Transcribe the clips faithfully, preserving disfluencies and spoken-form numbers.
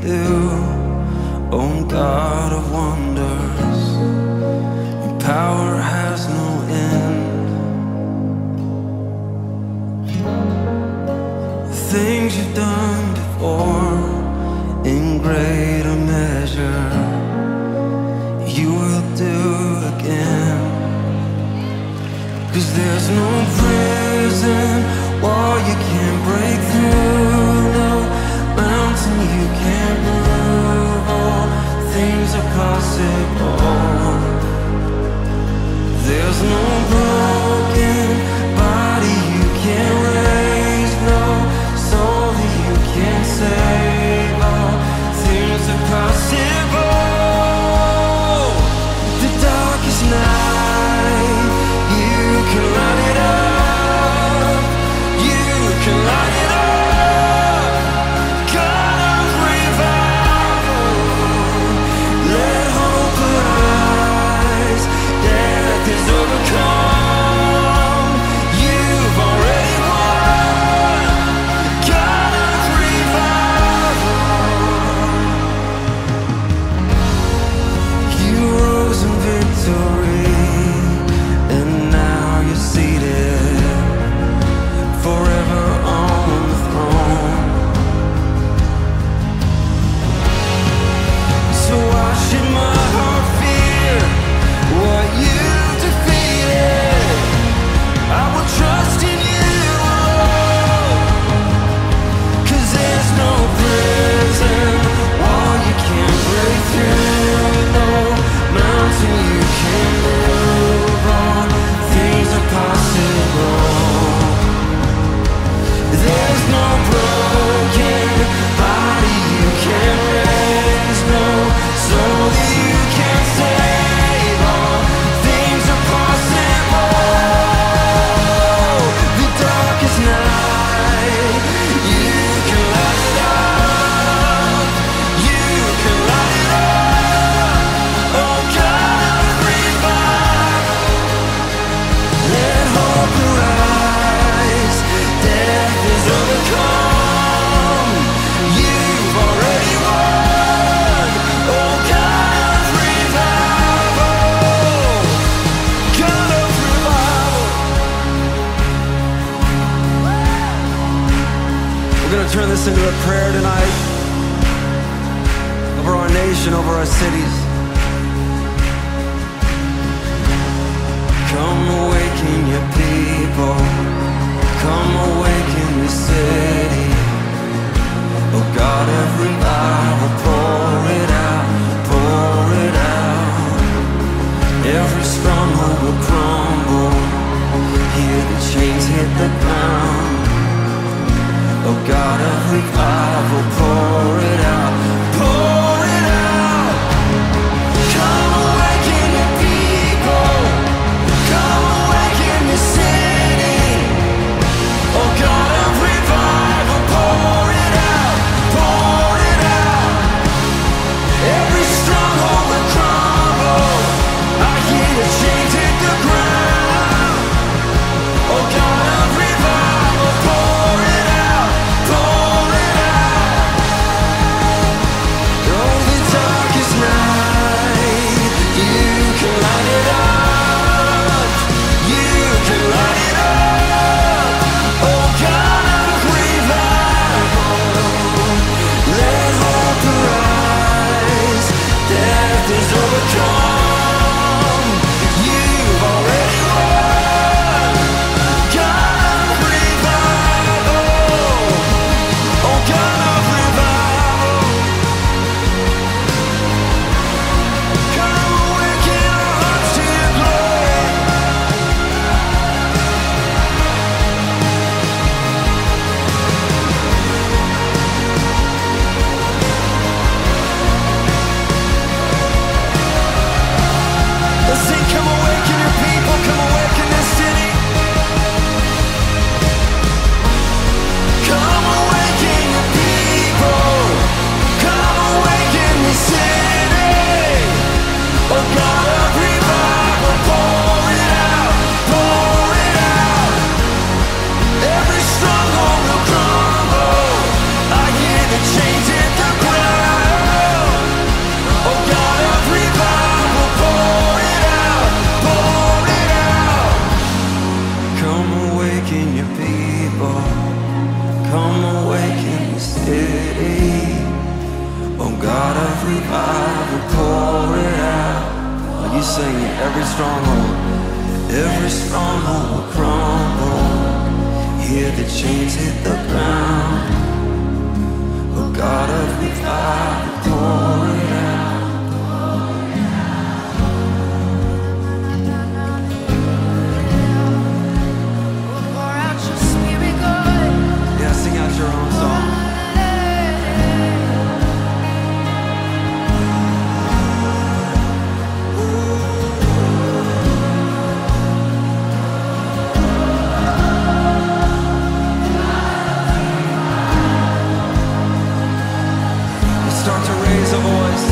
do, oh God of wonders. Your power has no end. The things you've done before, in greater measure, you will do again. 'Cause there's no prison wall you can't break through, no mountain you can't move. All things are possible. There's no broken body you can't raise, no soul that you can't save. All things are possible. The darkest night, you can light it up. You can light it up. God of revival, let hope arise. Death is overcome. You've already won. God of revival. You rose in victory, and now you're seated forever on the throne. So why should my heart fear what you defeated? I will trust in you alone. 'Cause there's no prison wall you can't break through, no mountain you can't move. All things are possible. There's no broken body you can't raise, no soul that you can't save. All things are possible. The darkest night, you can light it up. You can light it up. Oh God of revival, let hope arise. Death is overcome. You've already won. Oh God of revival, God of revival. We're gonna turn this into a prayer tonight over our nation, over our cities. Come awaken your people. Come awaken the city. Oh God of revival, pour it out, pour it out. Every stronghold will crumble. Hear the chains hit the ground. Oh God of revival, pour it out, pour it out. Come awaken your people. Come awaken the city. Oh God of revival, pour it out, pour it out. Every stronghold will crumble. I hear the chains hit the ground. Oh God of revival, pour it out, pour it out. come awaken the city. Oh God of revival, pour it out. Are you singing? Every stronghold, every stronghold will crumble. Hear the chains hit the ground. Oh God of revival, pour it out. Sing out your own song. You start to raise a voice.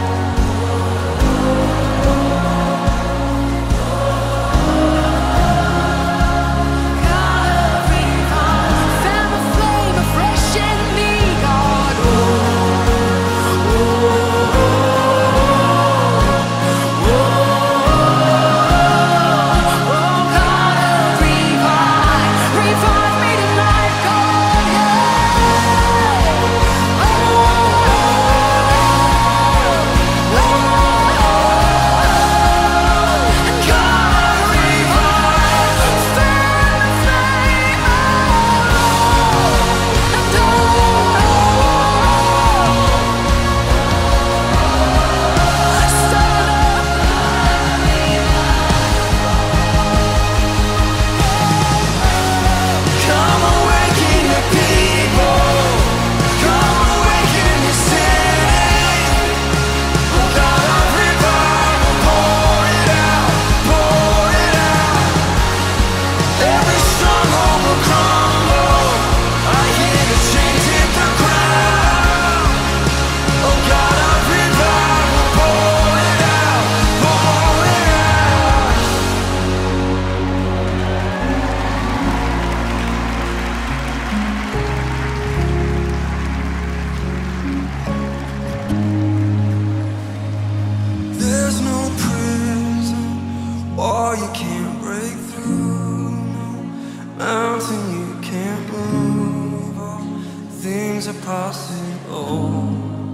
Possible.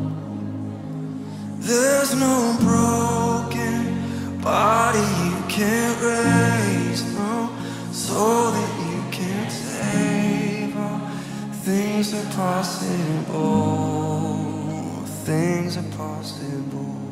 There's no broken body you can't raise, no soul that you can't save. All things are possible. Things are possible.